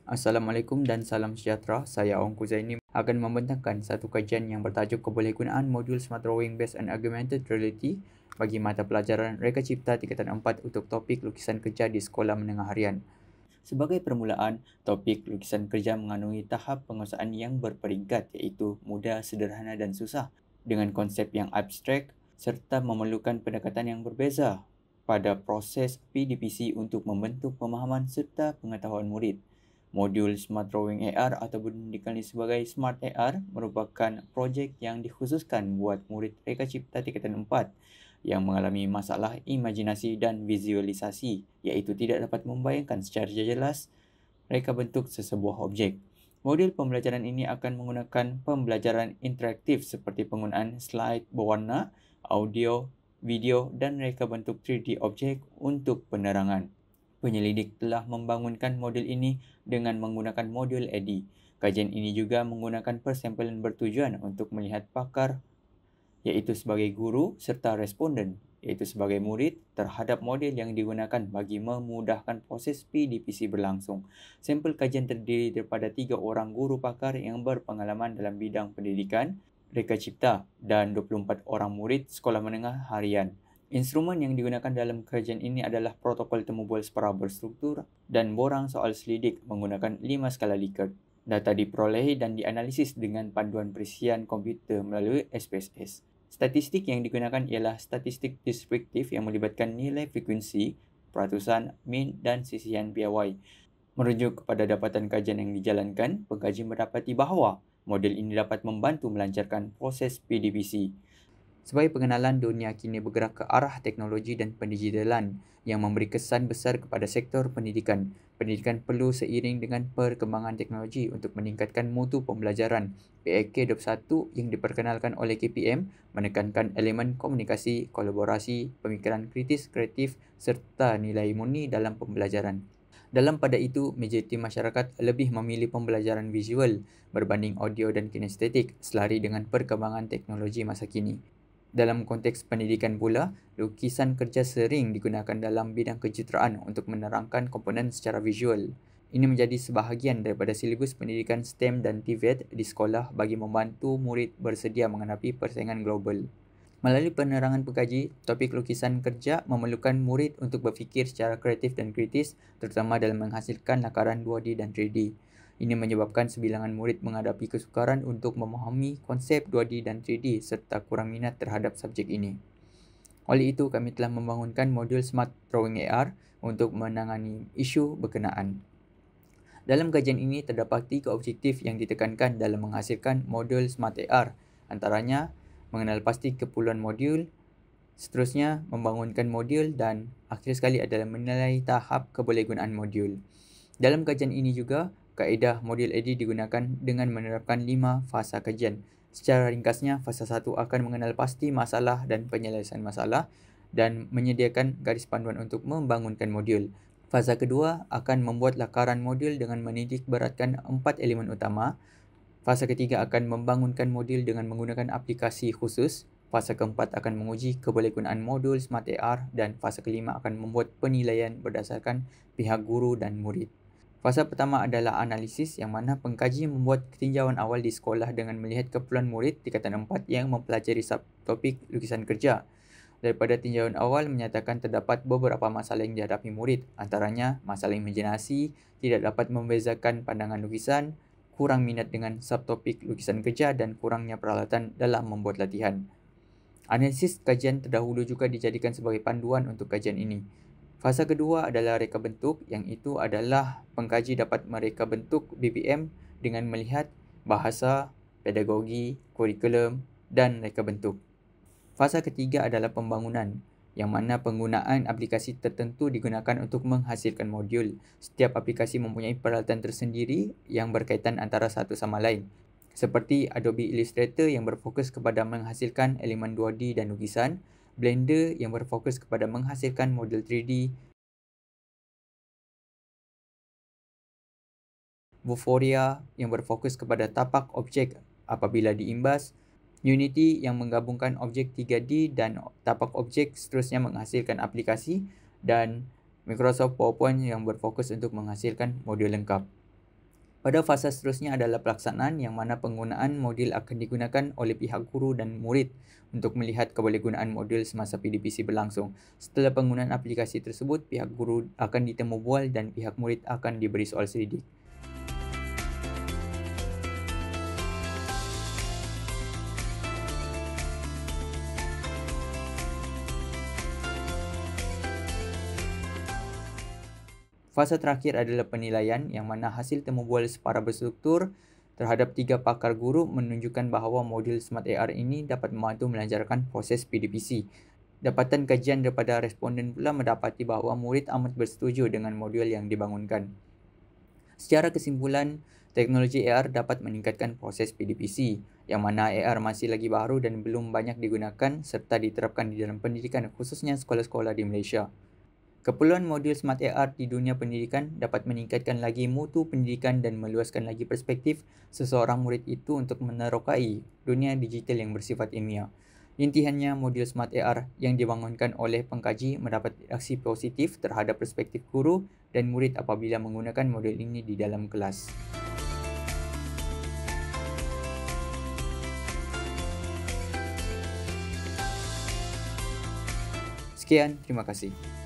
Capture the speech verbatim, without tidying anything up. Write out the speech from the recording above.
Assalamualaikum dan salam sejahtera. Saya Ongku Zaini akan membentangkan satu kajian yang bertajuk kebolehgunaan modul Smart Drawing Based on Augmented Reality bagi mata pelajaran Reka Cipta tingkatan empat untuk topik lukisan kerja di sekolah menengah harian. Sebagai permulaan, topik lukisan kerja mengandungi tahap penguasaan yang berperingkat iaitu mudah, sederhana dan susah dengan konsep yang abstrak serta memerlukan pendekatan yang berbeza pada proses P D P C untuk membentuk pemahaman serta pengetahuan murid. Modul Smart Drawing A R ataupun dikenali sebagai Smart A R merupakan projek yang dikhususkan buat murid Reka Cipta tingkatan empat yang mengalami masalah imajinasi dan visualisasi iaitu tidak dapat membayangkan secara jelas reka bentuk sesebuah objek. Modul pembelajaran ini akan menggunakan pembelajaran interaktif seperti penggunaan slide berwarna, audio, video dan reka bentuk tiga D objek untuk penerangan. Penyelidik telah membangunkan modul ini dengan menggunakan modul A D. Kajian ini juga menggunakan persampalan bertujuan untuk melihat pakar iaitu sebagai guru serta responden iaitu sebagai murid terhadap model yang digunakan bagi memudahkan proses P D P C berlangsung. Sampel kajian terdiri daripada tiga orang guru pakar yang berpengalaman dalam bidang pendidikan, Reka Cipta dan dua puluh empat orang murid sekolah menengah harian. Instrumen yang digunakan dalam kajian ini adalah protokol temu bual separa berstruktur dan borang soal selidik menggunakan lima skala Likert. Data diperolehi dan dianalisis dengan panduan presisian komputer melalui S P S S. Statistik yang digunakan ialah statistik deskriptif yang melibatkan nilai frekuensi, peratusan, min dan sisihan piawai. Merujuk kepada dapatan kajian yang dijalankan, pengkaji mendapati bahawa model ini dapat membantu melancarkan proses P D P C. Sebagai pengenalan, dunia kini bergerak ke arah teknologi dan pendigitalan yang memberi kesan besar kepada sektor pendidikan. Pendidikan perlu seiring dengan perkembangan teknologi untuk meningkatkan mutu pembelajaran. P A K dua puluh satu yang diperkenalkan oleh K P M menekankan elemen komunikasi, kolaborasi, pemikiran kritis, kreatif serta nilai murni dalam pembelajaran. Dalam pada itu, majoriti masyarakat lebih memilih pembelajaran visual berbanding audio dan kinestetik selari dengan perkembangan teknologi masa kini. Dalam konteks pendidikan pula, lukisan kerja sering digunakan dalam bidang kejuruteraan untuk menerangkan komponen secara visual. Ini menjadi sebahagian daripada silibus pendidikan STEM dan T V E T di sekolah bagi membantu murid bersedia menghadapi persaingan global. Melalui penerangan pengkaji, topik lukisan kerja memerlukan murid untuk berfikir secara kreatif dan kritis, terutama dalam menghasilkan lakaran dua D dan tiga D. Ini menyebabkan sebilangan murid menghadapi kesukaran untuk memahami konsep dua D dan tiga D serta kurang minat terhadap subjek ini. Oleh itu, kami telah membangunkan modul Smart Drawing A R untuk menangani isu berkenaan. Dalam kajian ini, terdapat tiga objektif yang ditekankan dalam menghasilkan modul Smart A R. Antaranya, mengenal pasti keperluan modul, seterusnya membangunkan modul dan akhir sekali adalah menilai tahap kebolehgunaan modul. Dalam kajian ini juga, kaedah modul A D digunakan dengan menerapkan lima fasa kajian. Secara ringkasnya, fasa satu akan mengenal pasti masalah dan penyelesaian masalah dan menyediakan garis panduan untuk membangunkan modul. Fasa kedua akan membuat lakaran modul dengan menitik beratkan empat elemen utama. Fasa ketiga akan membangunkan modul dengan menggunakan aplikasi khusus. Fasa keempat akan menguji kebolehgunaan modul Smart A R dan fasa kelima akan membuat penilaian berdasarkan pihak guru dan murid. Fasa pertama adalah analisis yang mana pengkaji membuat tinjauan awal di sekolah dengan melihat keperluan murid tingkatan empat yang mempelajari subtopik lukisan kerja. Daripada tinjauan awal menyatakan terdapat beberapa masalah yang dihadapi murid, antaranya masalah imajinasi, tidak dapat membezakan pandangan lukisan, kurang minat dengan subtopik lukisan kerja dan kurangnya peralatan dalam membuat latihan. Analisis kajian terdahulu juga dijadikan sebagai panduan untuk kajian ini. Fasa kedua adalah reka bentuk, yang itu adalah pengkaji dapat mereka bentuk B P M dengan melihat bahasa, pedagogi, kurikulum dan reka bentuk. Fasa ketiga adalah pembangunan, yang mana penggunaan aplikasi tertentu digunakan untuk menghasilkan modul. Setiap aplikasi mempunyai peralatan tersendiri yang berkaitan antara satu sama lain. Seperti Adobe Illustrator yang berfokus kepada menghasilkan elemen dua D dan lukisan, Blender yang berfokus kepada menghasilkan model tiga D, Vuforia yang berfokus kepada tapak objek apabila diimbas, Unity yang menggabungkan objek tiga D dan tapak objek seterusnya menghasilkan aplikasi, dan Microsoft PowerPoint yang berfokus untuk menghasilkan modul lengkap. Pada fasa seterusnya adalah pelaksanaan yang mana penggunaan modul akan digunakan oleh pihak guru dan murid untuk melihat kebolehgunaan modul semasa P D P C berlangsung. Setelah penggunaan aplikasi tersebut, pihak guru akan ditemu bual dan pihak murid akan diberi soal selidik. Fasa terakhir adalah penilaian yang mana hasil temu bual secara berstruktur terhadap tiga pakar guru menunjukkan bahawa modul Smart A R ini dapat membantu melancarkan proses P D P C. Dapatan kajian daripada responden pula mendapati bahawa murid amat bersetuju dengan modul yang dibangunkan. Secara kesimpulan, teknologi A R dapat meningkatkan proses P D P C, yang mana A R masih lagi baru dan belum banyak digunakan serta diterapkan di dalam pendidikan khususnya sekolah-sekolah di Malaysia. Keperluan modul Smart A R di dunia pendidikan dapat meningkatkan lagi mutu pendidikan dan meluaskan lagi perspektif seseorang murid itu untuk menerokai dunia digital yang bersifat ilmiah. Intihannya, modul Smart A R yang dibangunkan oleh pengkaji mendapat reaksi positif terhadap perspektif guru dan murid apabila menggunakan modul ini di dalam kelas. Sekian, terima kasih.